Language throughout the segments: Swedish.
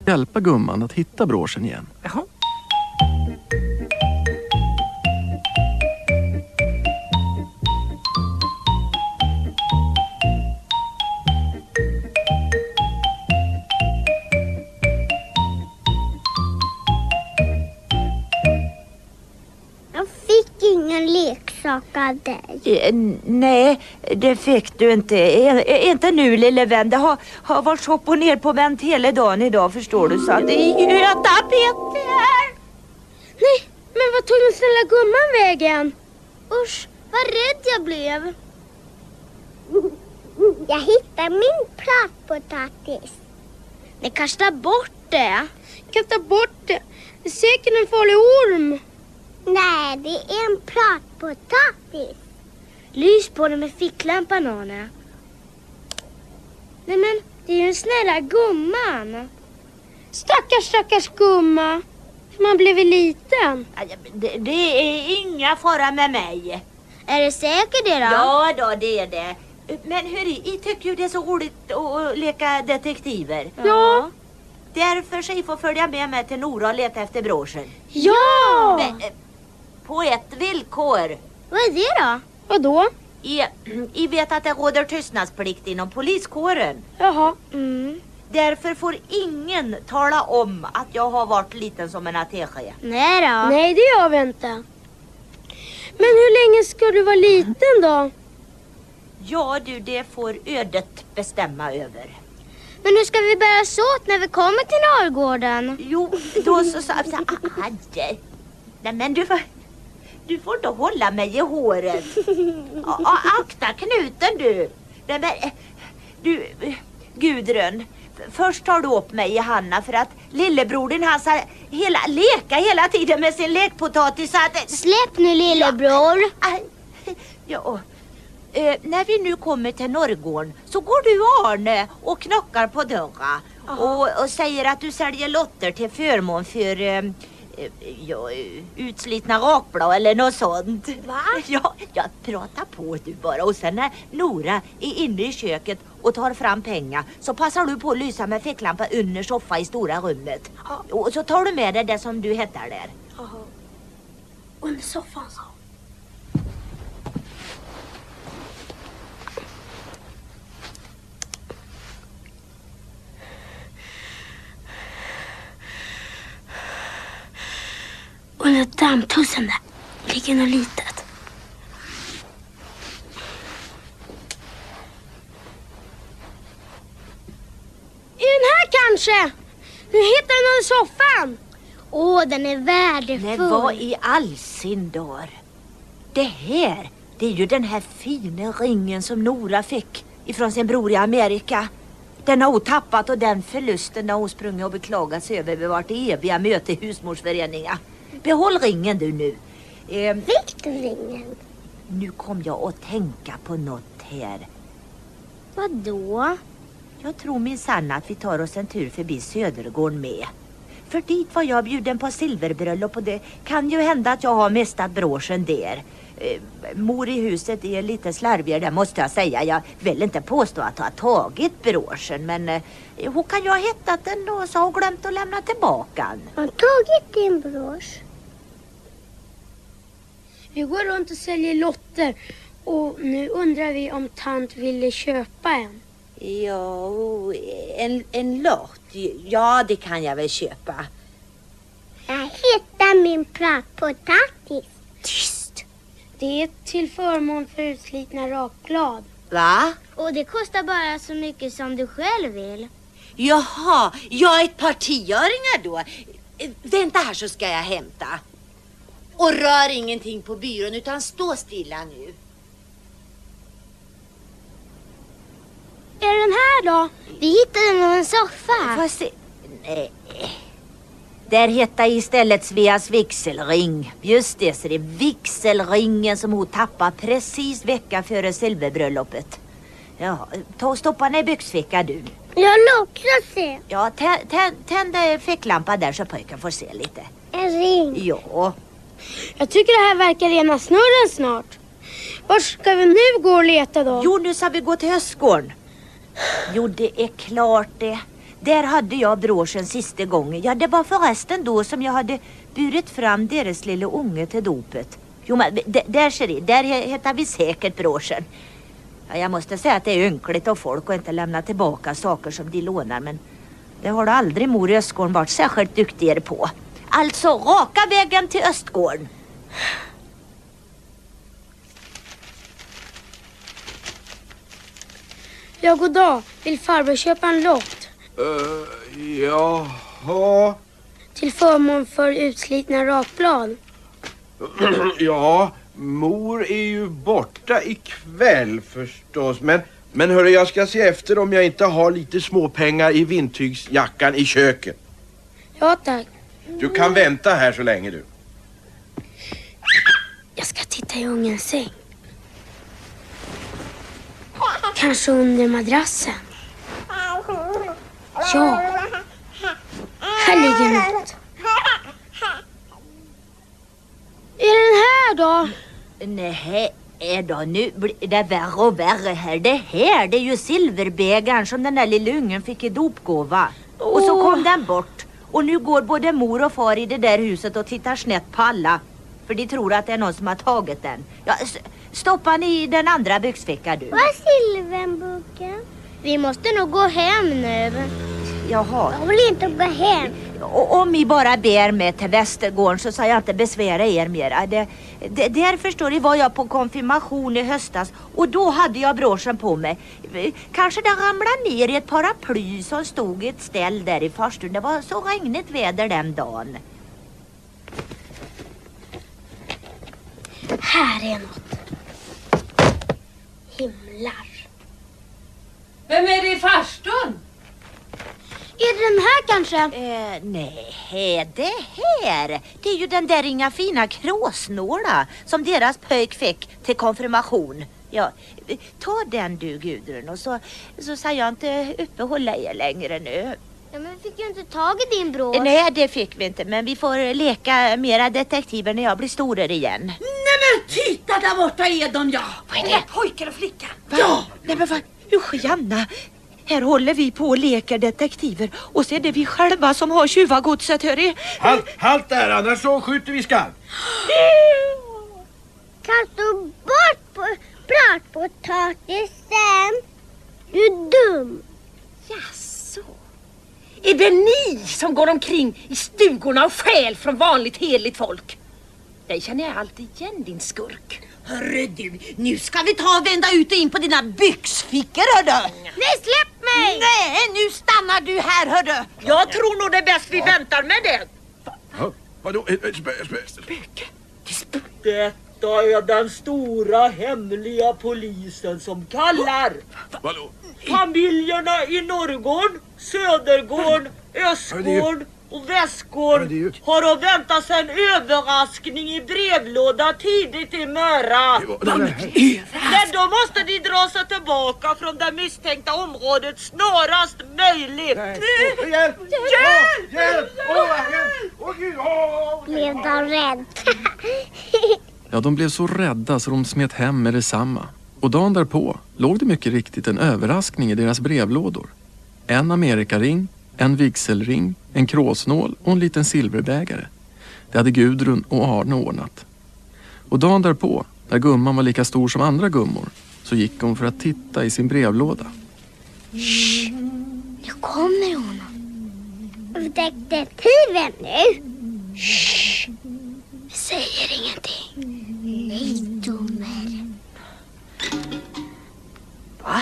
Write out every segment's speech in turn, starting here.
hjälpa gumman att hitta broschen igen. Jaha. Jag fick ingen leksak av dig. Nej, det fick du inte. Inte nu, lille vän. Det har varit upp och ner på vänt hela dagen idag, förstår du. Så att det är göta Peter. Nej, men vad tog den snälla gumman vägen? Usch, vad rädd jag blev. Jag hittade min pratpotatis. Nej, kasta bort det. Kasta bort det. Det är säkert en farlig orm. Nej, det är en pratpotatis. Lys på den med ficklampan, Arne. Nej, men det är ju en snälla gumman. Stackars gumma. Man blev liten. Det är inga fara med mig. Är det säkert det då? Ja då, det är det. Men hörru, jag tycker ju det är så roligt att leka detektiver. Ja. Därför så får följa med mig till Nora och leta efter broschen. Ja! Men, på ett villkor. Vad är det då? Vadå? Jag vet att det råder tystnadsplikt inom poliskåren. Jaha. Därför får ingen tala om att jag har varit liten som en attaché. Nej då. Nej, det gör vi inte. Men hur länge ska du vara liten då? Ja du, det får ödet bestämma över. Men hur ska vi bära oss åt när vi kommer till Norrgården? Jo, då så sa aj. Nej men du får inte hålla mig i håret. Akta knuten du. Nej, men, du, Gudrun. Först tar du upp mig i Hanna för att lillebrodern han sa leka hela tiden med sin lekpotatis. Släpp nu lillebror. Ja. När vi nu kommer till Norrgården så går du Arne och knockar på dörren och säger att du säljer lotter till förmån för utslitna rakblad eller något sånt. Va? Ja, jag pratar på du bara. Och sen när Nora är inne i köket och tar fram pengar så passar du på att lysa med ficklampa under soffa i stora rummet. Och så tar du med dig det som du hettar där. Under soffan så. Under dammtussen där ligger något litet. I den här kanske? Nu hittar jag någon i soffan. Åh, den är värdefull. Men vad i all sin dar? Det är ju den här fina ringen som Nora fick ifrån sin bror i Amerika. Den har hon tappat och den förlusten har hon sprungit och beklagat sig över vid vart eviga möte i husmorsföreningar. Behåll ringen du nu. Fick du ringen? Nu kom jag att tänka på något här. Vadå? Jag tror minsann att vi tar oss en tur förbi Södergården med. För dit var jag bjuden på silverbröllop och det kan ju hända att jag har mistat broschen där. Mor i huset är lite slarvigare, det måste jag säga. Jag vill inte påstå att jag har tagit broschen, men hon kan ju ha hittat den och så har hon glömt att lämna tillbaka den. Har tagit din brosch? Vi går runt och säljer lotter och nu undrar vi om tant ville köpa en. Ja, en lott. Ja, det kan jag väl köpa. Jag hittar min pratpotatis. Tyst! Det är till förmån för utslitna rakblad. Va? Och det kostar bara så mycket som du själv vill. Jaha, jag ett par 10-öringar då. Vänta här så ska jag hämta. Och rör ingenting på byrån utan stå stilla nu. Är den här då? Vi hittade den på en soffa. Får jag se? Nej. Där hittade istället Sveas vigselring. Just det, så det är vigselringen som hon tappade precis vecka före silverbröllopet. Ja, ta och stoppa ner i byxfickan du. Jag lockar se. Ja, tänd ficklampa där så pojken får se lite. En ring. Ja. Jag tycker det här verkar rena snurren snart. Var ska vi nu gå och leta då? Jo, nu ska vi gå till höstgården. Jo, det är klart det. där hade jag broschen sista gången. Ja, det var förresten då som jag hade burit fram deras lilla unge till dopet. Jo, men där ser det. Där heter vi säkert broschen. Ja, jag måste säga att det är ynkligt av folk att inte lämna tillbaka saker som de lånar, men det har du aldrig mor i Östgården varit särskilt duktigare på. Alltså, raka vägen till Östgården. Ja, god dag. Vill farbror köpa en lott? Jaha. Till förmån för utslitna rakblad. Ja, mor är ju borta ikväll förstås. Men hörru, jag ska se efter om jag inte har lite småpengar i vindtygsjackan i köket. Ja, tack. Du kan vänta här så länge du. Jag ska titta i ungens säng. Kanske under madrassen. Ja. Här ligger något. Är den här då? Nej, då nu blir det värre och värre här. Det är ju silverbägaren som den där lilla ungen fick i dopgåva. Och så kom den bort. Och nu går både mor och far i det där huset och tittar snett på alla. För de tror att det är någon som har tagit den. Ja, stoppa den i den andra byxfickan du. Vad är silverbuken? Vi måste nog gå hem nu. Jaha. Jag vill inte gå hem. Och om ni bara ber med till Västergården så ska jag inte besvära er mera. Där förstår ni var jag på konfirmation i höstas. Och då hade jag broschen på mig. Kanske det ramlade ner i ett paraply som stod i ett ställ där i farstun. Det var så regnigt väder den dagen. Här är något. Himlar. Vem är det i farstun? Är det den här kanske? Nej, det här. Det är ju den där inga fina kråsnåla som deras pöjk fick till konfirmation. Ja, ta den du Gudrun och så säger jag inte uppehålla er längre nu. Ja, men vi fick ju inte tag i din bror. Nej, det fick vi inte, men vi får leka mera detektiver när jag blir storare igen. Nej men titta där borta är de ja. Vad är det? Pojken och flickan. Ja, nej men vad, usch Janna. Här håller vi på och leker detektiver och så är det vi själva som har tjuvagodset, hörru. Halt där, annars så skjuter vi skall. Kast du bort på pratpotatisen? Du är dum. Jaså. Är det ni som går omkring i stugorna och stjäl från vanligt hederligt folk? Det känner jag alltid igen, din skurk. Hörru du, nu ska vi ta och vända ut och in på dina byxfickor, hörru. Nej, släpp mig! Nej, nu stannar du här, hörru. Jag tror nog det är bäst vi väntar med det. Ja, vadå? Spöke. Detta är den stora hemliga polisen som kallar. Vadå? Familjerna i Norrgården, Södergården, Östgården och Västgården har att vänta sig en överraskning i brevlåda tidigt i morgon. Men då måste de dra sig tillbaka från det misstänkta området snarast möjligt. Hjälp! Blev de rädd? Ja, de blev så rädda så de smet hem med detsamma. Och dagen därpå låg det mycket riktigt en överraskning i deras brevlådor. En amerikaring, en vigselring, en kråsnål och en liten silverbägare. Det hade Gudrun och Arne ordnat. Och dagen därpå, när gumman var lika stor som andra gummor, så gick hon för att titta i sin brevlåda. Shh, nu kommer hon. Detektiven nu. Shh, vi säger ingenting. Nej, dummer. Va?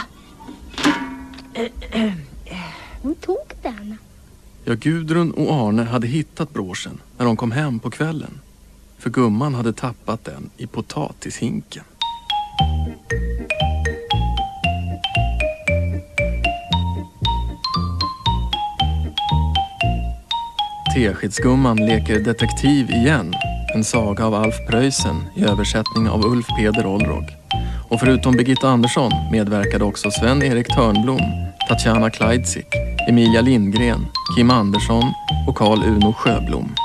Hon tog den. Ja, Gudrun och Arne hade hittat broschen när de kom hem på kvällen. För gumman hade tappat den i potatishinken. Teskedsgumman leker detektiv igen. En saga av Alf Preussen i översättning av Ulf Peder Olrog. Och förutom Birgitta Andersson medverkade också Sven-Erik Törnblom, Tatjana Kleidzik, Emilia Lindgren, Kim Andersson och Carl Uno Sjöblom.